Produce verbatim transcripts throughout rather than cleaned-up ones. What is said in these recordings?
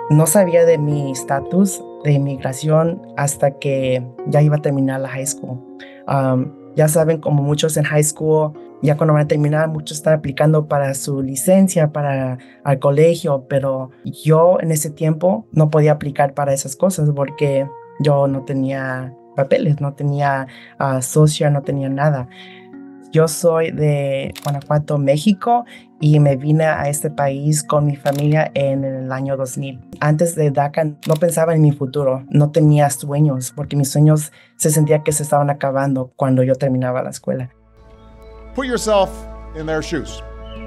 No sabía de mi estatus de inmigración hasta que ya iba a terminar la high school. Um, ya saben, como muchos en high school, ya cuando van a terminar, muchos están aplicando para su licencia, para al colegio, pero yo en ese tiempo no podía aplicar para esas cosas porque yo no tenía papeles, no tenía uh, socio, no tenía nada. Yo soy de Guanajuato, México, y me vine a este país con mi familia en el año dos mil. Antes de DACA no pensaba en mi futuro, no tenía sueños, porque mis sueños se sentía que se estaban acabando cuando yo terminaba la escuela. Put yourself in their shoes.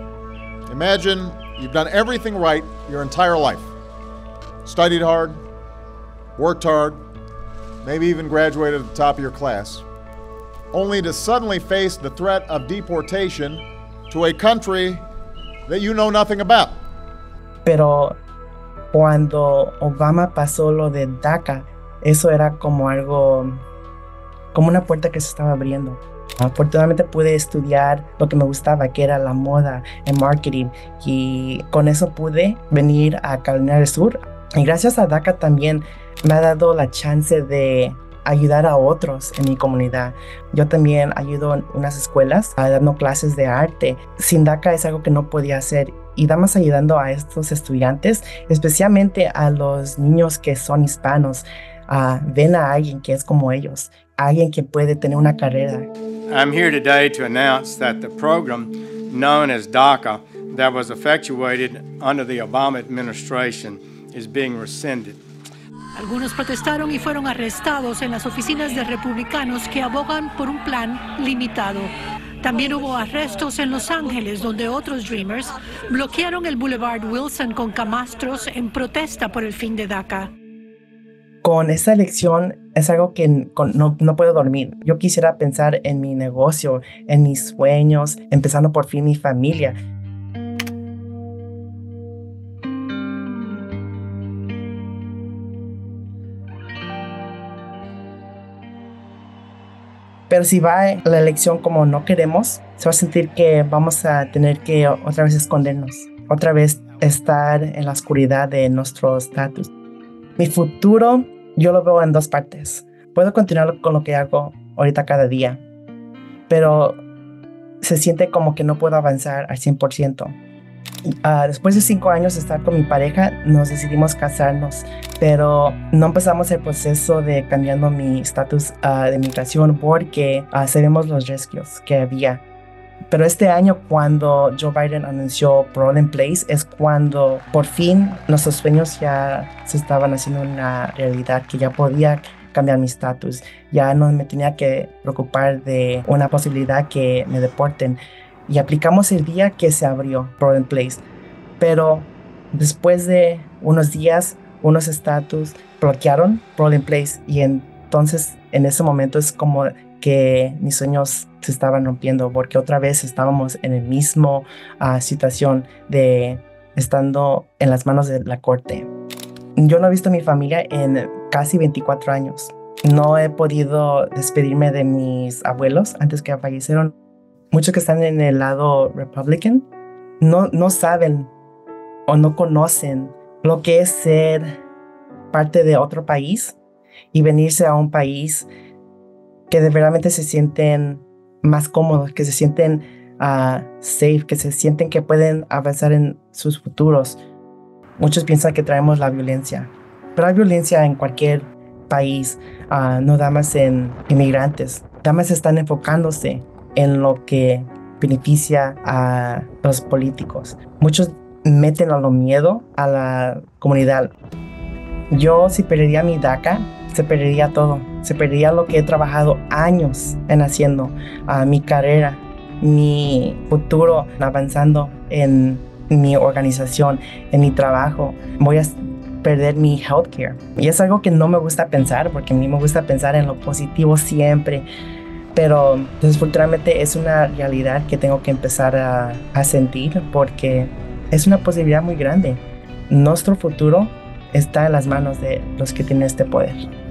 Imagine you've done everything right your entire life. Studied hard, worked hard, maybe even graduated at the top of your class, only to suddenly face the threat of deportation to a country that you know nothing about. Pero cuando Obama pasó lo de DACA, eso era como algo, como una puerta que se estaba abriendo. Afortunadamente pude estudiar lo que me gustaba, que era la moda, el marketing, y con eso pude venir a Carolina del Sur. Y gracias a DACA también me ha dado la chance de ayudar a otros en mi comunidad. Yo también ayudo en unas escuelas uh, dando clases de arte. Sin DACA es algo que no podía hacer, y estamos ayudando a estos estudiantes, especialmente a los niños que son hispanos. Uh, ven a alguien que es como ellos, alguien que puede tener una carrera. I'm here today to announce that the program known as DACA that was effectuated under the Obama administration is being rescinded. Algunos protestaron y fueron arrestados en las oficinas de republicanos que abogan por un plan limitado. También hubo arrestos en Los Ángeles, donde otros Dreamers bloquearon el Boulevard Wilson con camastros en protesta por el fin de DACA. Con esa elección es algo que con, no, no puedo dormir. Yo quisiera pensar en mi negocio, en mis sueños, empezando por fin mi familia. Pero si va la elección como no queremos, se va a sentir que vamos a tener que otra vez escondernos, otra vez estar en la oscuridad de nuestro estatus. Mi futuro yo lo veo en dos partes. Puedo continuar con lo que hago ahorita cada día, pero se siente como que no puedo avanzar al cien por ciento. Uh, después de cinco años de estar con mi pareja, nos decidimos casarnos, pero no empezamos el proceso de cambiando mi estatus uh, de migración porque uh, sabemos los riesgos que había. Pero este año, cuando Joe Biden anunció Parole in Place, es cuando por fin nuestros sueños ya se estaban haciendo una realidad, que ya podía cambiar mi estatus. Ya no me tenía que preocupar de una posibilidad que me deporten. Y aplicamos el día que se abrió Parole in Place. Pero después de unos días, unos estatus bloquearon Parole in Place. Y entonces, en ese momento es como que mis sueños se estaban rompiendo, porque otra vez estábamos en la misma uh, situación de estando en las manos de la corte. Yo no he visto a mi familia en casi veinticuatro años. No he podido despedirme de mis abuelos antes que fallecieron. Muchos que están en el lado Republican no, no saben o no conocen lo que es ser parte de otro país y venirse a un país que de verdaderamente se sienten más cómodos, que se sienten uh, safe, que se sienten que pueden avanzar en sus futuros. Muchos piensan que traemos la violencia, pero hay violencia en cualquier país, uh, no nada más en inmigrantes. Nada más están enfocándose en lo que beneficia a los políticos. Muchos meten a lo miedo a la comunidad. Yo, si perdería mi DACA, se perdería todo. Se perdería lo que he trabajado años en haciendo, uh, mi carrera, mi futuro avanzando en mi organización, en mi trabajo. Voy a perder mi healthcare. Y es algo que no me gusta pensar, porque a mí me gusta pensar en lo positivo siempre. Pero desafortunadamente es una realidad que tengo que empezar a, a sentir, porque es una posibilidad muy grande. Nuestro futuro está en las manos de los que tienen este poder.